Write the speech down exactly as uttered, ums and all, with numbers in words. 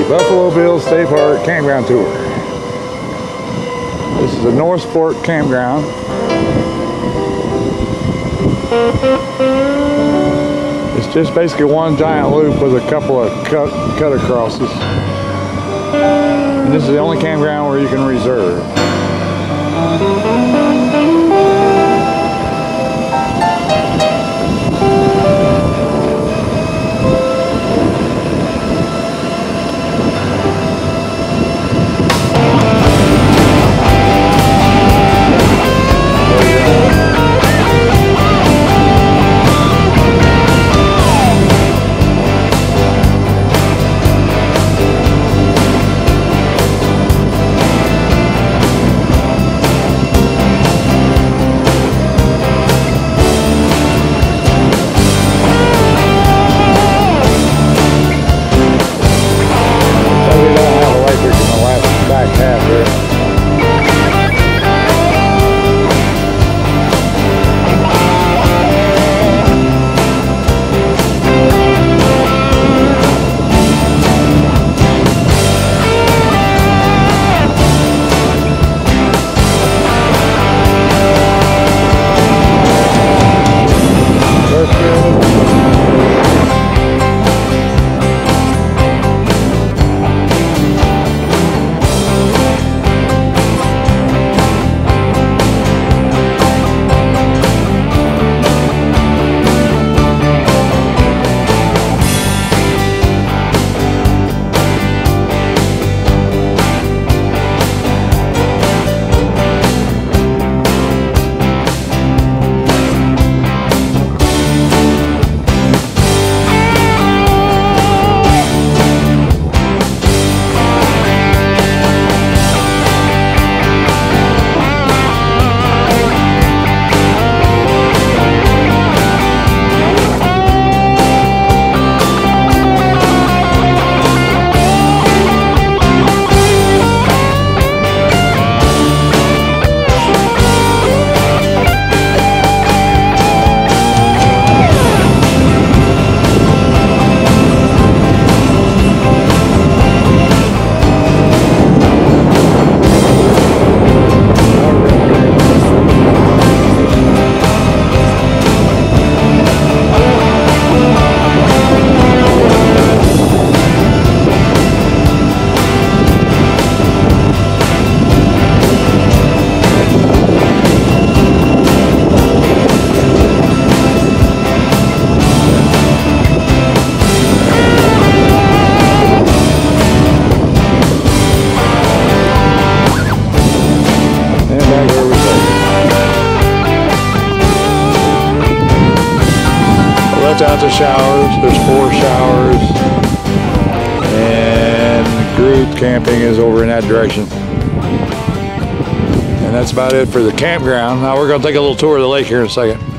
Buffalo Bills State Park Campground Tour. This is a North Fork Campground. It's just basically one giant loop with a couple of cut, cut acrosses. And this is the only campground where you can reserve. Out the showers, there's four showers, and group camping is over in that direction. And that's about it for the campground. Now we're going to take a little tour of the lake here in a second.